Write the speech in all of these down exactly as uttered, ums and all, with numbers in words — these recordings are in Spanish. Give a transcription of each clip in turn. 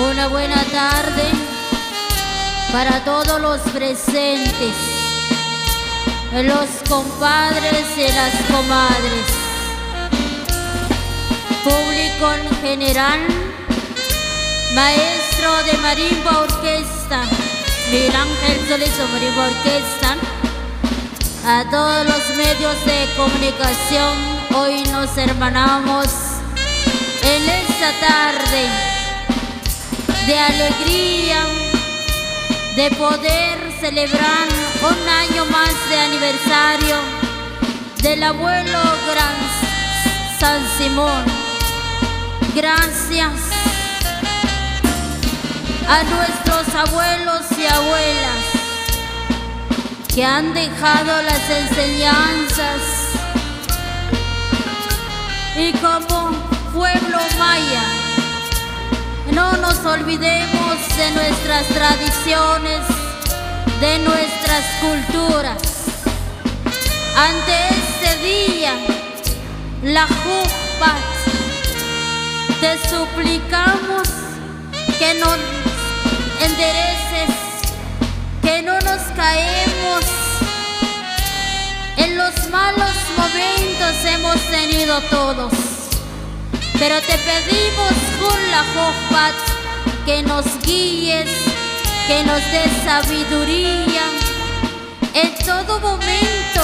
Una buena tarde para todos los presentes, los compadres y las comadres, público en general, maestro de marimba orquesta, Miguel Ángel Solís Marimba Orquesta, a todos los medios de comunicación. Hoy nos hermanamos en esta tarde de alegría, de poder celebrar un año más de aniversario del abuelo Gran San Simón. Gracias a nuestros abuelos y abuelas que han dejado las enseñanzas, y como pueblo maya no nos olvidemos de nuestras tradiciones, de nuestras culturas. Ante este día, la Jujpat, te suplicamos que nos endereces, que no nos caemos. En los malos momentos hemos tenido todos, pero te pedimos con la Jujpat que nos guíes, que nos des sabiduría en todo momento.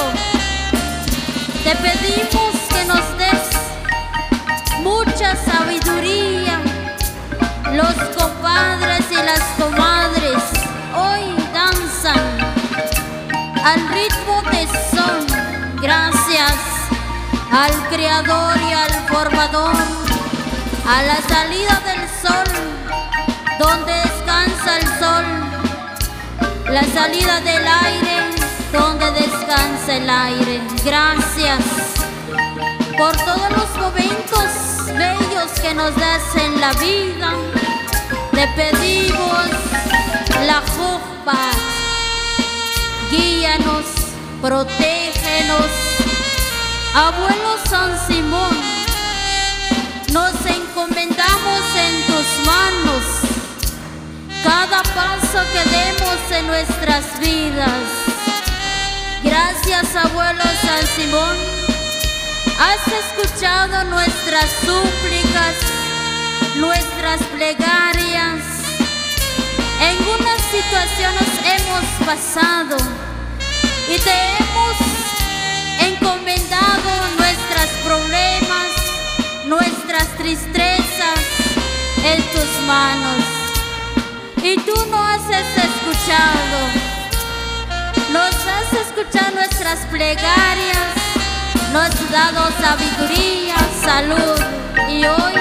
Te pedimos que nos des mucha sabiduría. Los compadres y las comadres hoy danzan al ritmo de son. Gracias al Creador y al Formador, a la salida del sol, donde descansa el sol, la salida del aire, donde descansa el aire. Gracias por todos los momentos bellos que nos das en la vida. Te pedimos la Jujpat, guíanos, protégenos. Abuelo San Simón, nos encomendamos en tus manos cada paso que demos en nuestras vidas. Gracias, abuelo San Simón, has escuchado nuestras súplicas, nuestras plegarias. En unas situaciones hemos pasado y te hemos encomendado nuestros problemas, nuestras tristezas en tus manos, y tú nos has escuchado, nos has escuchado nuestras plegarias, nos has dado sabiduría, salud, y hoy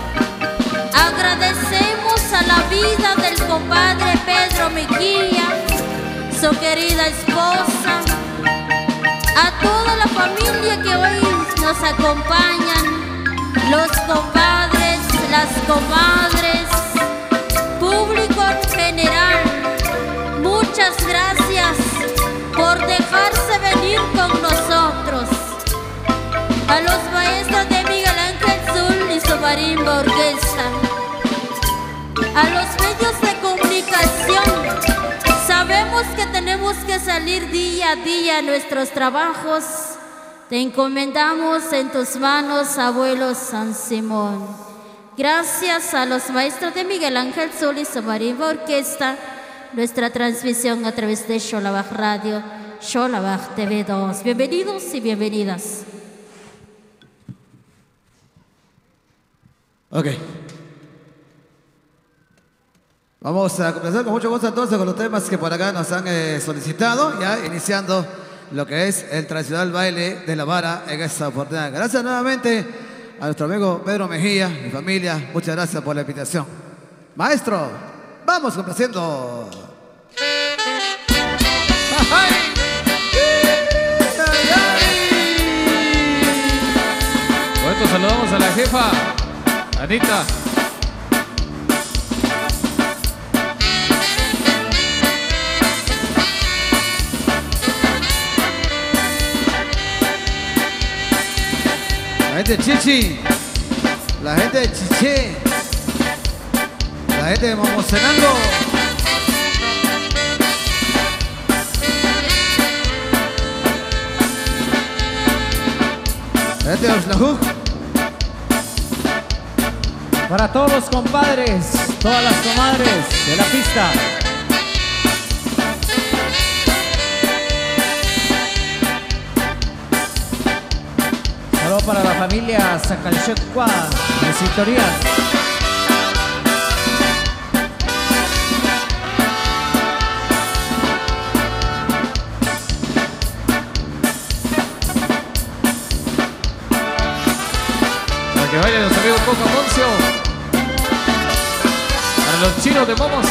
agradecemos a la vida del compadre Pedro Mejía, su querida esposa, a toda la familia que hoy nos acompañan, los compadres, las comadres, público en general. Muchas gracias por dejarse venir con nosotros. A los maestros de Miguel Ángel Zul y su marimba orquesta, a los medios de comunicación. Sabemos que tenemos que salir día a día a nuestros trabajos. Te encomendamos en tus manos, abuelo San Simón. Gracias a los maestros de Miguel Ángel Zul y su marimba orquesta, nuestra transmisión a través de Xolabaj Radio, Xolabaj T V dos. Bienvenidos y bienvenidas. Ok. Vamos a comenzar con mucho gusto entonces con los temas que por acá nos han eh, solicitado, ya iniciando lo que es el tradicional baile de la vara en esta oportunidad. Gracias nuevamente a nuestro amigo Pedro Mejía y familia. Muchas gracias por la invitación. Maestro, vamos complaciendo. Bueno, saludamos a la jefa, Anita. La gente de Chichi, la gente de Chiché, la La gente de Momocenango. La gente de Oxlajú. Para todos los compadres, todas las comadres de la pista. Saludos para la familia Zacalchecua de Sintonía. Para que vayan los amigos Coca Poncio. Para los chinos de Momos.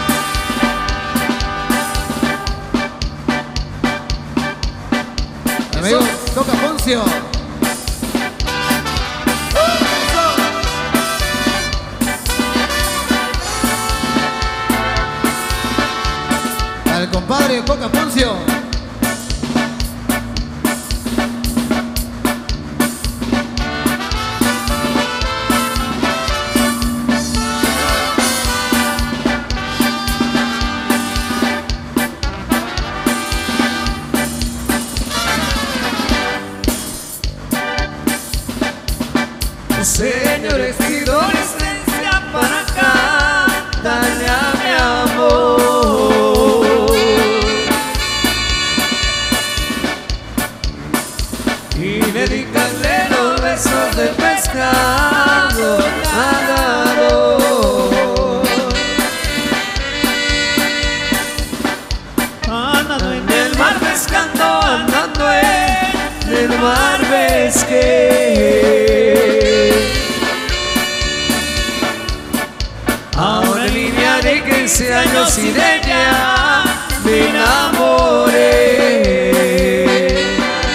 Amigo Coca Poncio. Para el compadre Coca Poncio. Señores seguidores, licencia para cantarle a mi amor y dedicarle los besos de pescado nadador. Andando en el mar pescando, andando en el mar pesqué. Ahora en línea de quince años y de ella me enamoré.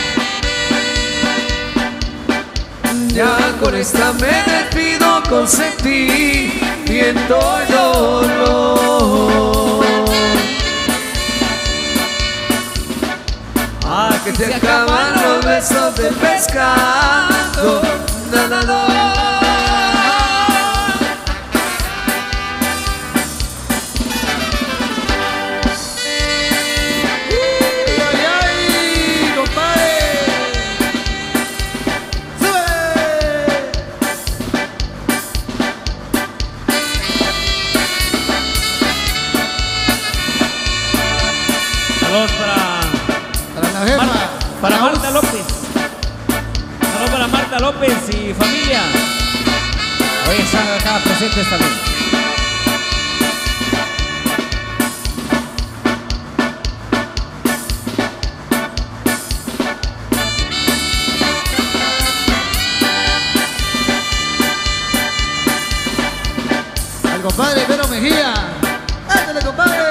Ya con esta me despido con sentimiento y dolor. Ah, que se acaban los besos del pescado nadador. Saludos para, Para la jefa. Marta, para Marta López. Saludos para Marta López y familia. Hoy están acá presentes también. El compadre Pedro Mejía. ¡Ándale, compadre!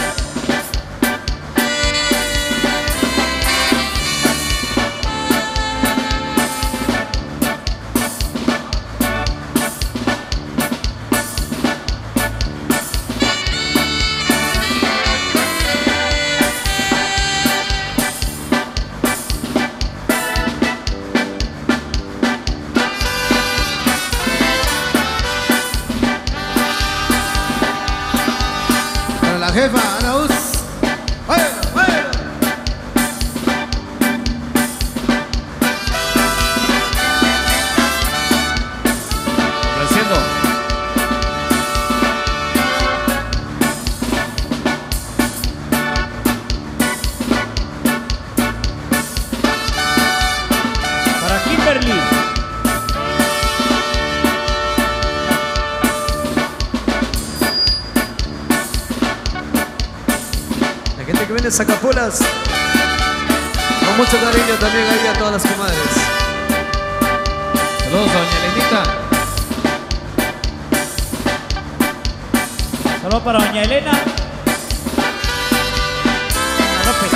La jefa, Ana Uz. Bueno, bueno. Complaciendo. Para Kimberly. La gente que viene de Zacapulas, con mucho cariño también ahí a todas las comadres. Saludos a doña Elenita. Saludos para doña Elena. Ana López.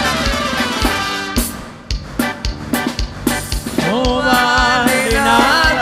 No vale nada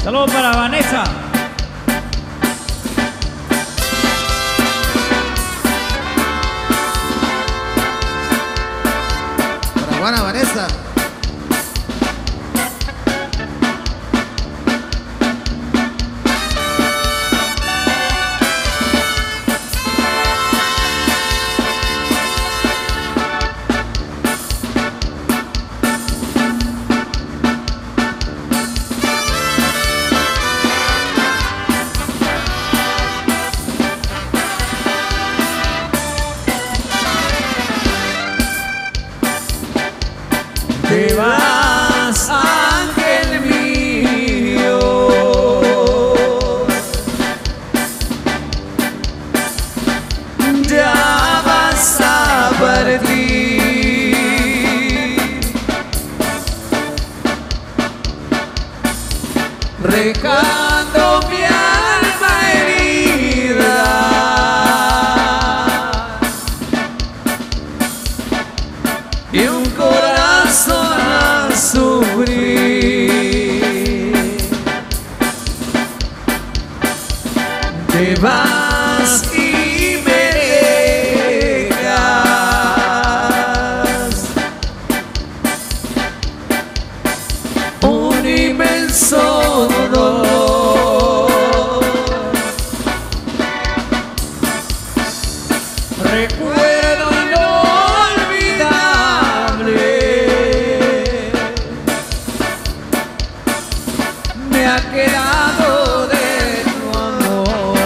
Saludos para Vanessa. Para Juana Vanessa. Te vas, ángel mío, ya vas a partir, recando mi alma herida y un corazón a sufrir. Te vas y me dejas un inmenso dolor. Recuerdo inolvidable me ha quedado de tu amor.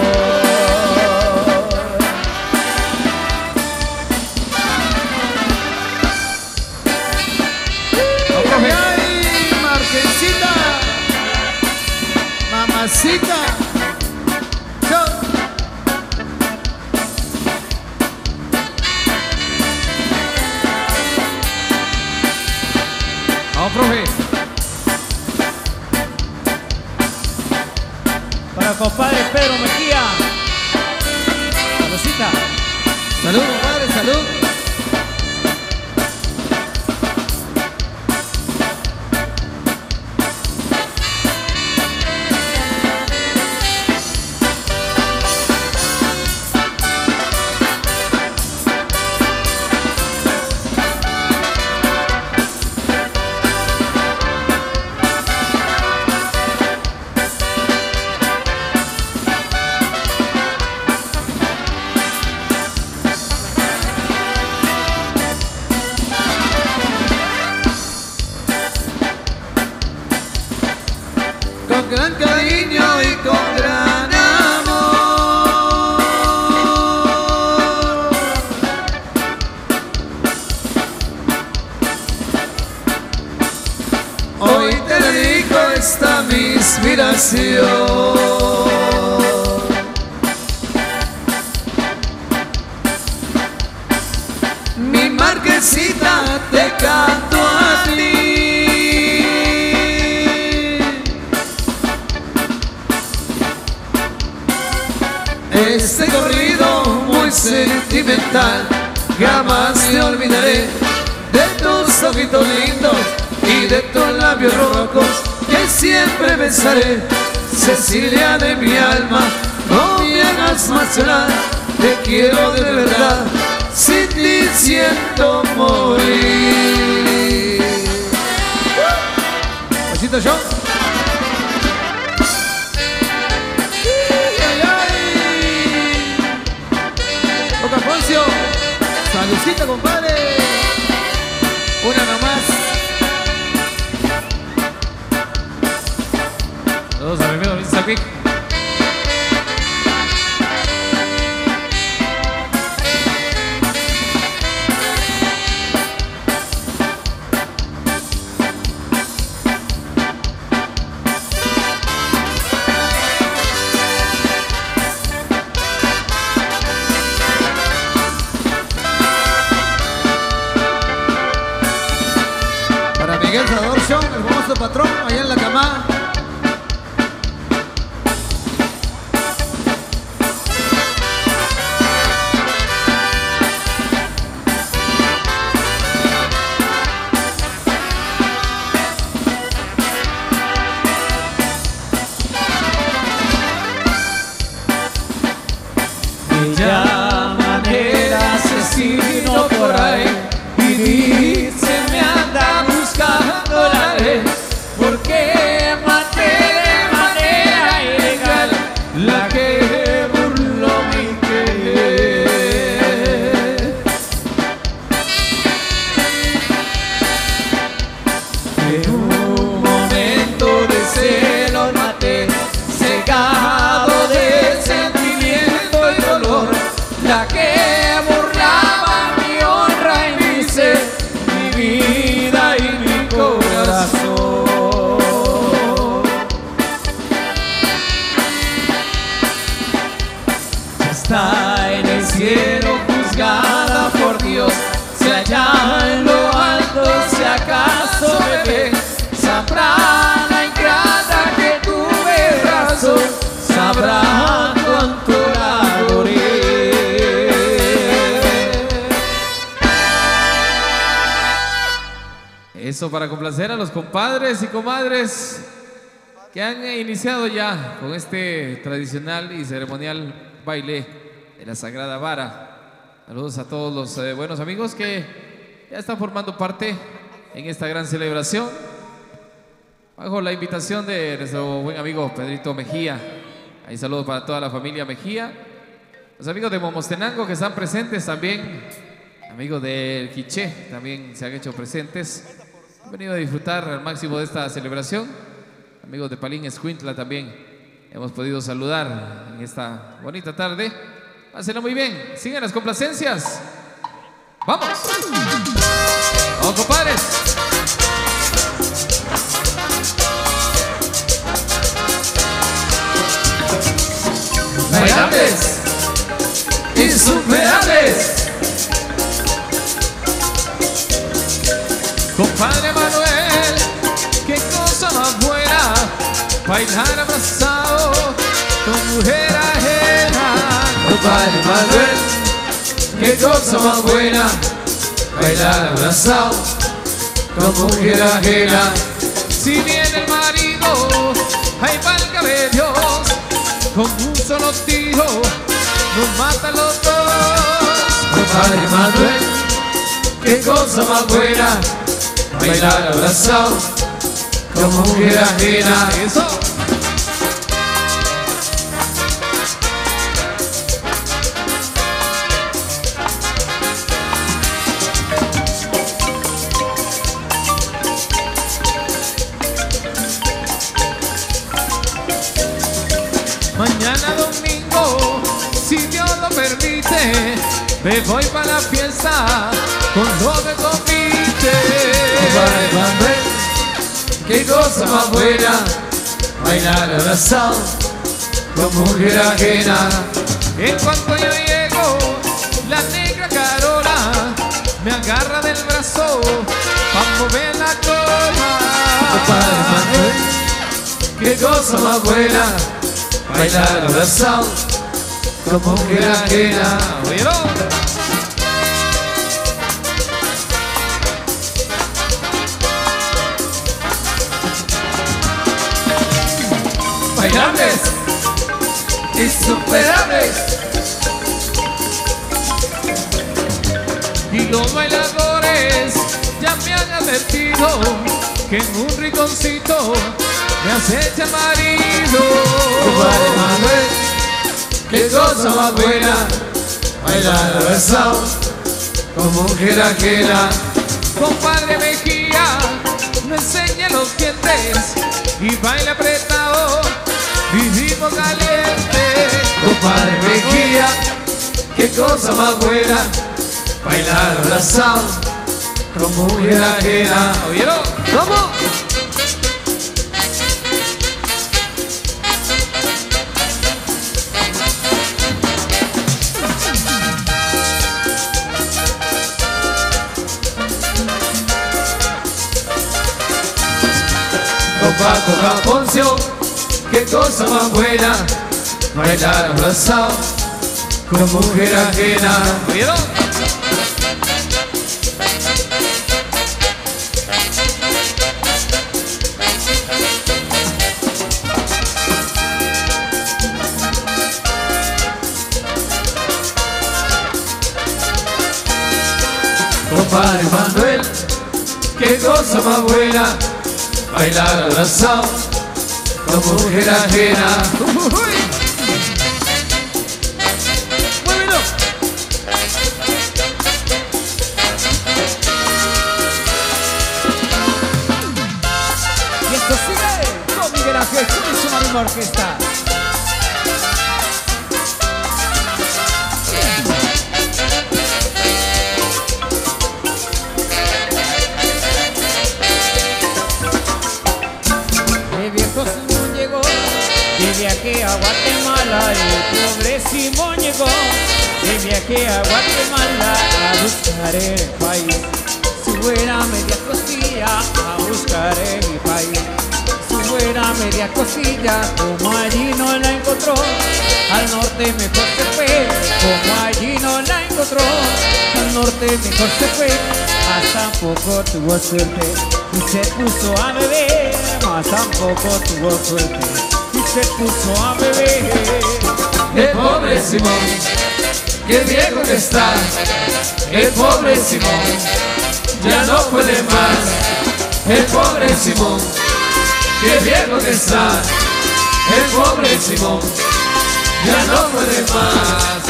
¡Ay, Marquesita! Mamacita. Yo. Vamos, profe. Para compadre Pedro Mejía. Saludcita. Salud, compadre, salud. Con gran cariño y con gran amor, hoy te dedico esta mi inspiración. Mi Marquesita, te canto a ti. Este corrido muy sentimental, jamás te olvidaré de tus ojitos lindos y de tus labios rojos que siempre besaré. Cecilia de mi alma, no me hagas más llorar, te quiero de verdad, sin ti siento morir. Besito yo. Poncio, saludcita, compadre. Una nomás. Saludos a mi amigo Luis Zapic. Miguel Sador Show, el famoso patrón, allá en la cama. Eso para complacer a los compadres y comadres que han iniciado ya con este tradicional y ceremonial baile de la Sagrada Vara. Saludos a todos los eh, buenos amigos que ya están formando parte en esta gran celebración, bajo la invitación de nuestro buen amigo Pedrito Mejía. Ahí saludos para toda la familia Mejía, los amigos de Momostenango que están presentes también, amigos del Quiché también se han hecho presentes, han venido a disfrutar al máximo de esta celebración. Amigos de Palín Escuintla también hemos podido saludar en esta bonita tarde. Pásenlo muy bien, sigan las complacencias. ¡Vamos! ¡Vamos, compadres! Bailables, insuperables. Compadre Manuel, qué cosa más buena, bailar abrazado con mujer ajena. Compadre Manuel, qué cosa más buena, bailar abrazado con mujer ajena. Si viene el marido, ay válgame Dios, con un solo tiro nos matan los dos. Compadre Manuel, qué cosa más buena, bailar abrazado con mujer ajena. Eso. Mañana domingo, si Dios lo permite, me voy para la fiesta con lo que compite. Compadre Manuel, qué cosa más buena, bailar abrazado con mujer ajena. En cuanto yo llego, la negra Carola me agarra del brazo para mover la cola. Compadre Manuel, qué cosa más buena, bailar abrazado con mujer ajena. ¿Oyeron? Bailables, insuperables. Y los bailadores ya me han advertido que en un rinconcito me acecha el marido. Compadre Manuel, qué cosa más buena, bailar abrazado con mujer ajena. Compadre Mejía, no enseñe los dientes y baile apretado, vivimos caliente. Compadre Mejía, qué cosa más buena, bailar abrazado con mujer ajena. ¿Oyeron? ¿Cómo? Con Paco Raponcio, qué cosa más buena, bailar abrazado con mujer ajena. ¿Oyeron? Compadre Manuel, qué cosa más buena, bailar abrazado con mujer ajena. ¡Muévelo! Y esto sigue con Miguel Ángel y su misma orquesta. El viejo Simón llegó de viaje a Guatemala, el pobre Simón llegó de viaje a Guatemala a buscar el país. Su buena media costilla a buscar en mi país. Su buena media costilla, como allí no la encontró, al norte mejor se fue, como allí no la encontró, al norte mejor se fue, mas tampoco tuvo suerte y se puso a beber, mas tampoco tuvo suerte y se puso a beber. El pobre Simón, qué viejo que está. El pobre Simón, ya no puede más. El pobre Simón, qué viejo que está. El pobre Simón, ya no puede más.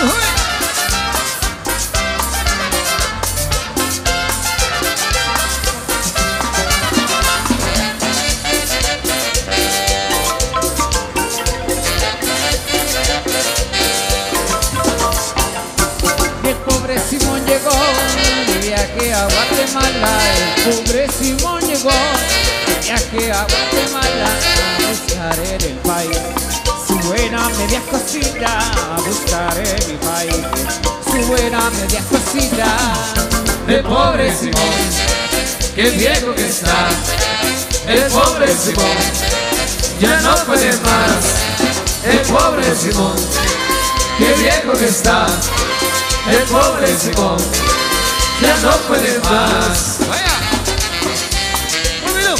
El pobre Simón llegó de viaje a Guatemala. El pobre Simón llegó de viaje a Guatemala a buscar en el país su buena media cosita, a buscar en mi país su buena media cosita. El pobre Simón, qué viejo que está. El pobre Simón, ya no puede más. El pobre Simón, qué viejo que está. El pobre Simón, ya no puede más. ¡Vaya! ¡Rápido!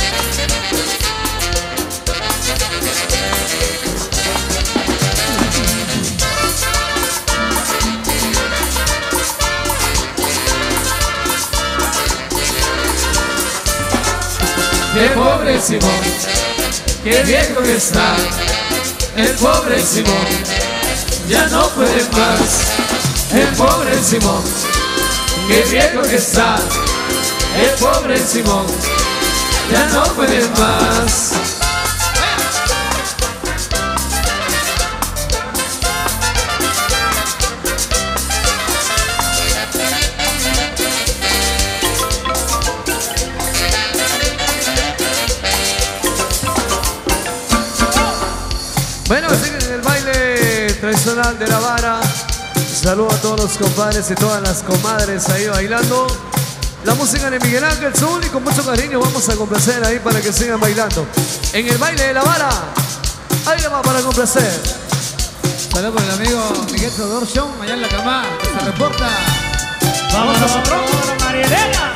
El pobre Simón, qué viejo que está. El pobre Simón, ya no puede más. El pobre Simón, qué viejo que está. El pobre Simón, ya no puede más. Bueno, siguen en el baile tradicional de la vara. Saludo a todos los compadres y todas las comadres ahí bailando. La música de Miguel Ángel Zul y con mucho cariño vamos a complacer ahí para que sigan bailando. En el baile de la vara, ahí le va para complacer. Saludos por el amigo Miguel Teodoro Show, allá en la cama, que se reporta. Vamos, vamos, vamos, María Elena.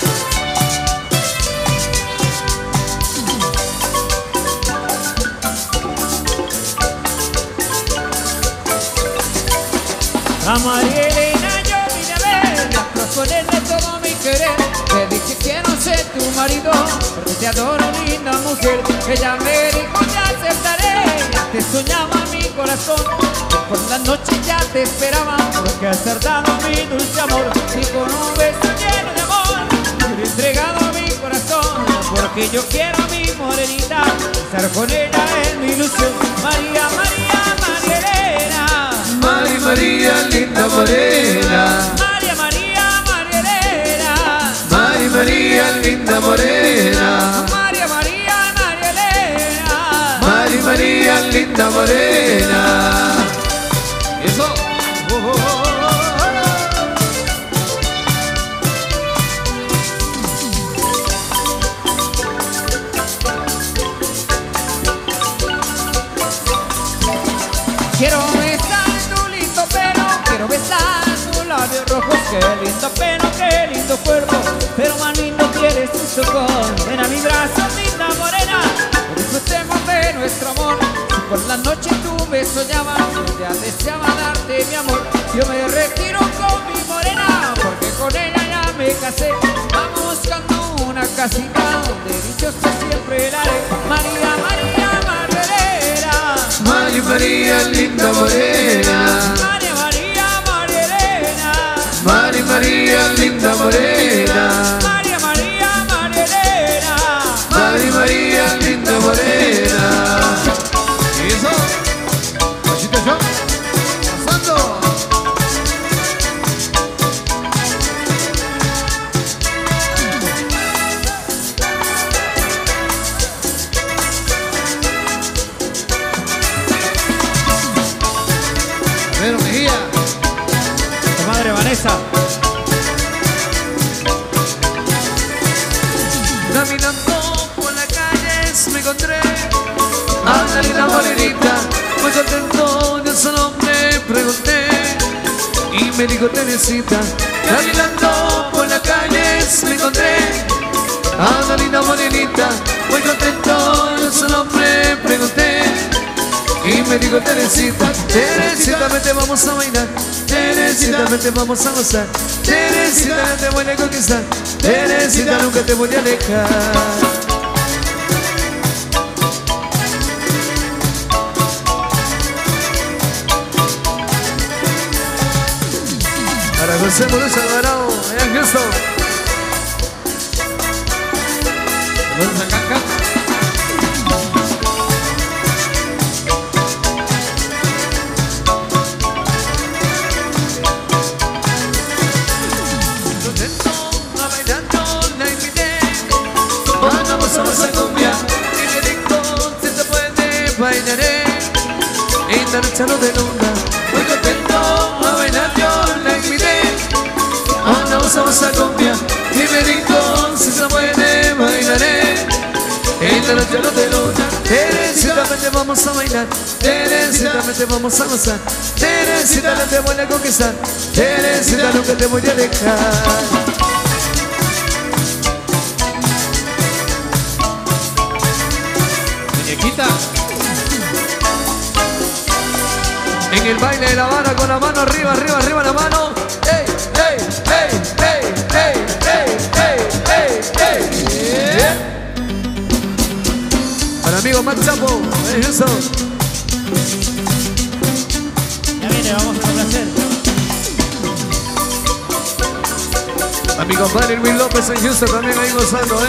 A María Elena yo vine a ver, a proponerle todo mi querer. Te dije quiero ser tu marido, porque te adoro, linda mujer. Ella me dijo te aceptaré, te soñaba mi corazón. Por la noche ya te esperaba, porque has tardado mi dulce amor. Y con un beso lleno de amor, te he entregado mi corazón. Porque yo quiero a mi morenita, estar con ella es mi ilusión. María, María, María Elena. María, María, linda morena. María, María, María Elena. María, María, linda morena. María, María, María Elena. María, María, linda morena. Eso. Oh, oh, oh, oh, oh. Quiero besar tu lindo pelo, quiero besar tus labios rojos. Qué lindo pelo, qué lindo cuerpo, pero más lindo quieres tus ojos. Ven a mi brazo, linda morena, disfrutemos de nuestro amor. Si por la noche tú me soñabas, yo ya deseaba darte mi amor. Yo me retiro con mi morena, porque con ella ya me casé. Vamos buscando una casita donde dichosa siempre la haré. María, María, María Elena. María, María, linda morena. María, María, María Elena. María, María, linda morena. María, María, María Elena. María, María, linda morena. Eso. Machito Show, pasando. Pedro Mejía. Tu madre Vanessa. Caminando por la calle me encontré a una linda morenita. Muy contento, yo su nombre pregunté y me dijo Teresita. Caminando por la calle vez me encontré a una linda morenita, muy contento, yo su nombre pregunté y me dijo Teresita, Teresita, vete, vamos a bailar, Teresita, vete, vamos a gozar, Teresita, no te voy a conquistar, Teresita, nunca te voy a dejar. Para José Morucho Alvarado, allá en Houston. Saludos a Caca. A bailar yo la invité, vamos a bailar cumbia, y me dijo, si se puede, bailaré, en la noche no de luna, muy contento, a bailar yo la invité. Vamos a bailar cumbia y me dijo, si se puede, bailaré en la noche de luna. Teresita, vete, vamos a bailar, Teresita, vete, vamos a gozar, Teresita, no te voy a conquistar, Teresita, nunca te voy a dejar. Muñequita. En el baile de la Habana con la mano arriba, arriba, arriba la mano. ¡Ey, ey, ey, ey, ey, ey, ey, ey, ey! Yeah. Para amigo Max Chapo, en eso. Ya viene, vamos a complacer. A mi compadre Luis López en Houston también ahí gozando, ¿eh?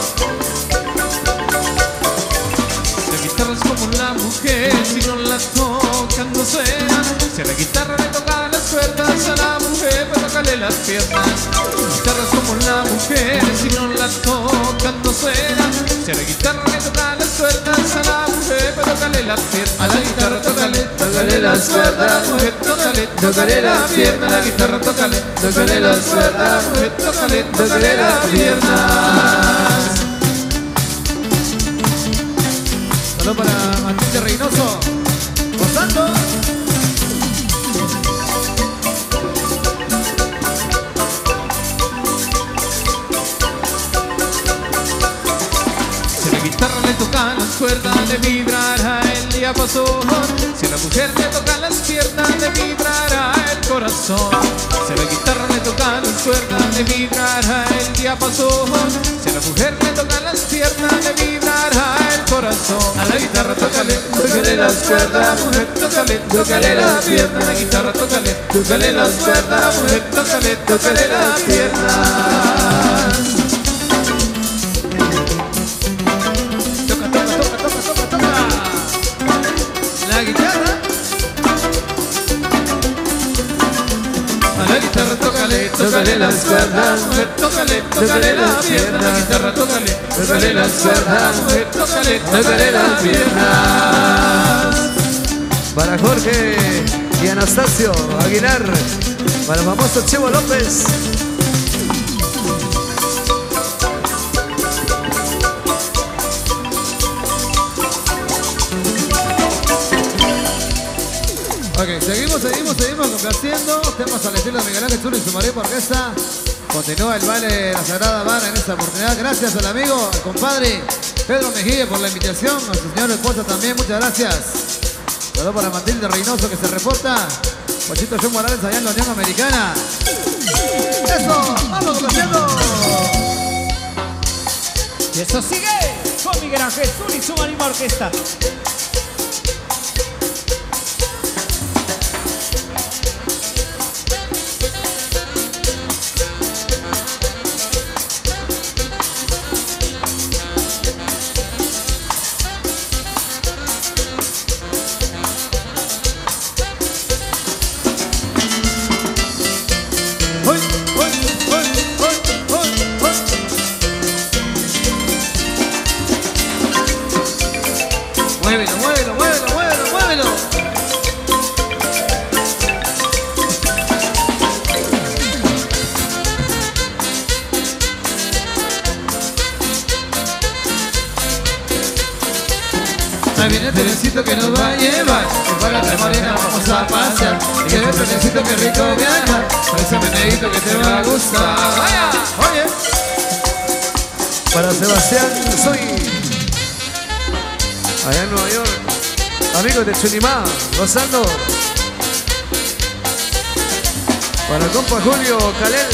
La guitarra es como una mujer, si no la tocan no suena. Si a la guitarra le tocan las cuerdas, a la mujer pues tócale las piernas. La guitarra es como una mujer, si no la tocan no suena. Si a la guitarra le tocan las cuerdas, a la mujer pues tócale las piernas. A la guitarra tócale, tócale las cuerdas, mujer tócale, tócale las piernas. A la guitarra tócale, tócale las cuerdas, mujer tócale, tócale las piernas. Saludos para Matilde Reynoso, gozando. Si a la guitarra le tocan las cuerdas, le vibrará el diapasón. Si a la mujer le tocan las piernas, le vibrará el corazón. Si a la guitarra le tocan las cuerdas, le vibrará el diapasón. Si a la mujer le tocan las piernas, le vibrará el corazón. A la guitarra tócale, tócale las cuerdas, mujer tócale, tócale las piernas. A la guitarra tócale, tócale las cuerdas, mujer tócale, tócale las piernas. Toca, toca, toca, toca, toca, toca. La guitarra. A la guitarra tócale, tócale las cuerdas, mujer tócale, tócale las piernas. A la guitarra tócale, tócale las cuerdas, mujer tócale, tócale las piernas. Para Jorge y Anastasio Aguilar, para el famoso Chivo López. Ok, seguimos, seguimos, seguimos complaciendo temas al estilo de Miguel Ángel Zulu y su marido orquesta. Continúa el baile de la Sagrada Vara en esta oportunidad. Gracias al amigo, al compadre Pedro Mejía por la invitación. A su señora esposa también, muchas gracias. Saludos para Matilde Reynoso que se reporta. Pochito John Morales allá en la Unión Americana. ¡Eso! ¡Vamos complaciendo! Y eso sigue con Miguel Ángel Zulu y su Marima Orquesta. ¡Hoy! ¡Hoy! ¡Hoy! ¡Hoy! ¡Hoy! ¡Hoy! Muévelo, muévelo, muévelo, muévelo, muévelo. Ahí viene el trenecito que nos va a llevar. Y para la morena vamos a pasear. Y que el trenecito que rico viajar. Con ese meneíto que te va a gustar. ¡Vaya! Oye. Para Sebastián Soy, allá en Nueva York. Amigos de Chunimá, gozando. Para el compa Julio Calel.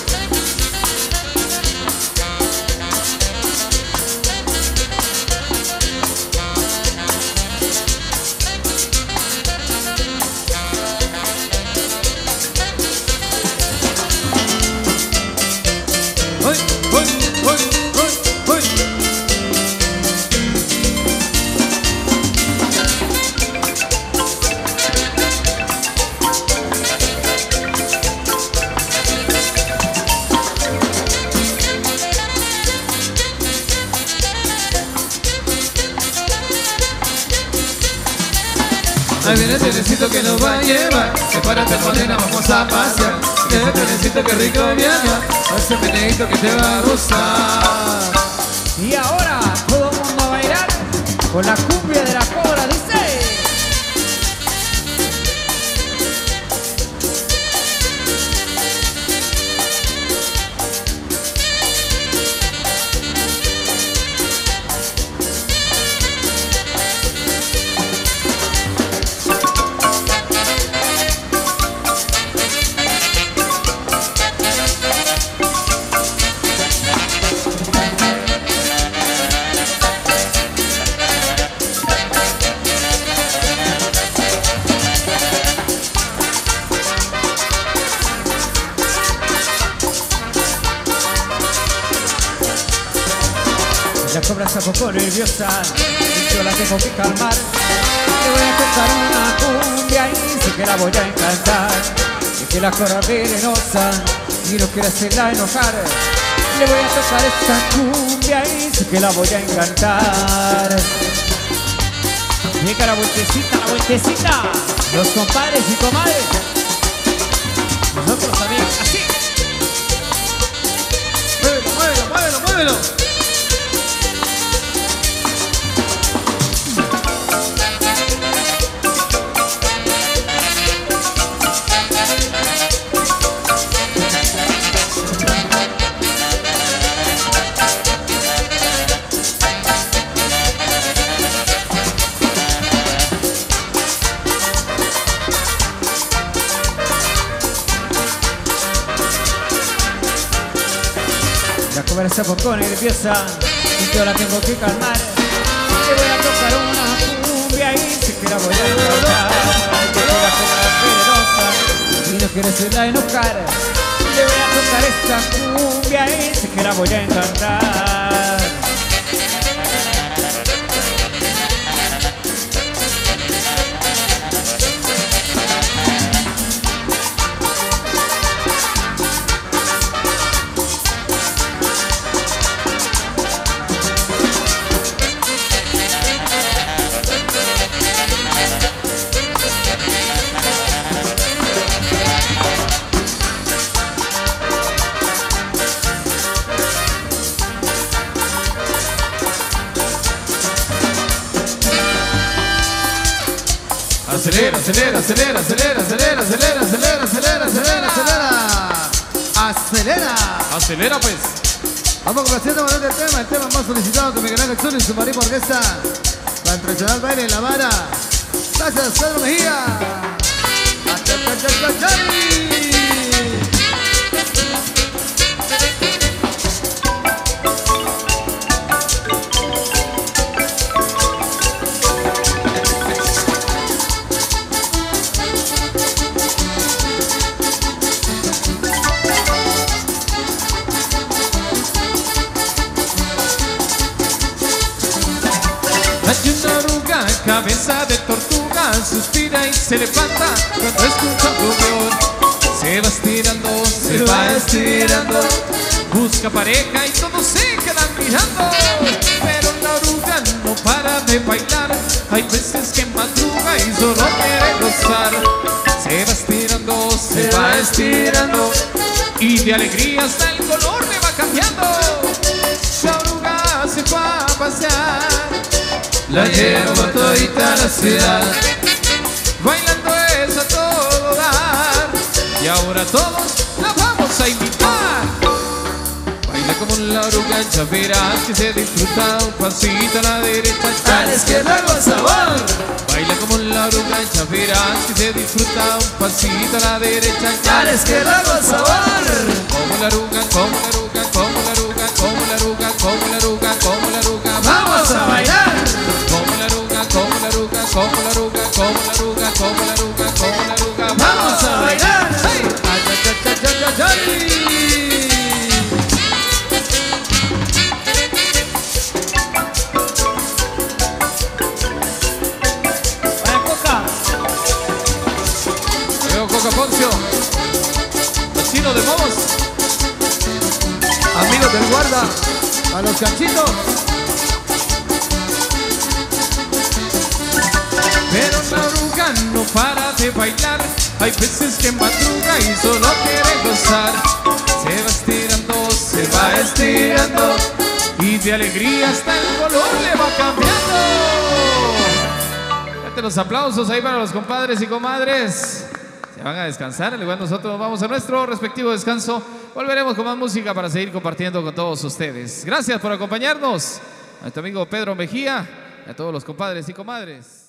Ahí viene el trenecito que nos va a llevar. Sepárate morena, vamos a pasear. Ese trenecito que rico viaja, ese meneíto que te va a gustar. Y ahora todo el mundo a bailar con la cumbia de la cobra, dice. La cobra está poco nerviosa y yo la tengo que calmar. Le voy a tocar una cumbia y sé que la voy a encantar. Es que la cobra es venenosa y no quiero hacerla enojar. Le voy a tocar esta cumbia y sé que la voy a encantar. Llega la vueltecita, la vueltecita. Los compadres y comadres. Nosotros también, así. Muévelo, muévelo, muévelo, muévelo. La cobra está poco nerviosa y yo la tengo que calmar. Le voy a tocar una cumbia y sé que la voy a encantar. Que la cobra es venenosa y no quiere hacerla enojar. Le voy a tocar esta cumbia y sé que la voy a encantar. Acelera, acelera, acelera, acelera, acelera, acelera, acelera, acelera, acelera, Acelera. Acelera. acelera pues. Vamos complaciendo con este tema, el tema más solicitado con Miguel Ángel Zul y su marimba orquesta. Para el tradicional baile en La Vara. Gracias, Pedro Mejía. Hay una oruga, cabeza de tortuga, suspira y se levanta cuando escucha un rugido. Se va estirando, se va estirando, busca pareja y todos se quedan mirando. Pero la oruga no para de bailar, hay veces que madruga y solo quiere gozar. Se va estirando, se va estirando, y de alegría hasta el color le va cambiando. La oruga se va a pasear, la llevo todita a la ciudad, bailando es a todo dar, y ahora todos la vamos a invitar. Baila como la oruga en chaperas que se disfruta un pasito a la derecha y a la izquierda con sabor. Baila como la oruga en chaperas que se disfruta un pasito a la derecha y a la izquierda con sabor. Como la oruga, como la oruga, como la oruga, como la oruga, como la oruga, como la oruga, vamos a bailar. Como la oruga, como la oruga, como la oruga, como la oruga, como la oruga, como la oruga, vamos a bailar. Ay, ay, ay, ay, ay, ay. Coca Poncio, los chinos de Momos, Amigos del guarda, a los chanchitos. pero la oruga no para de bailar. Hay veces que madruga y solo quiere gozar. Se va estirando, se va estirando y de alegría hasta el color le va cambiando. Date los aplausos ahí para los compadres y comadres. Se van a descansar, al igual nosotros vamos a nuestro respectivo descanso. Volveremos con más música para seguir compartiendo con todos ustedes. Gracias por acompañarnos. A nuestro amigo Pedro Mejía y a todos los compadres y comadres.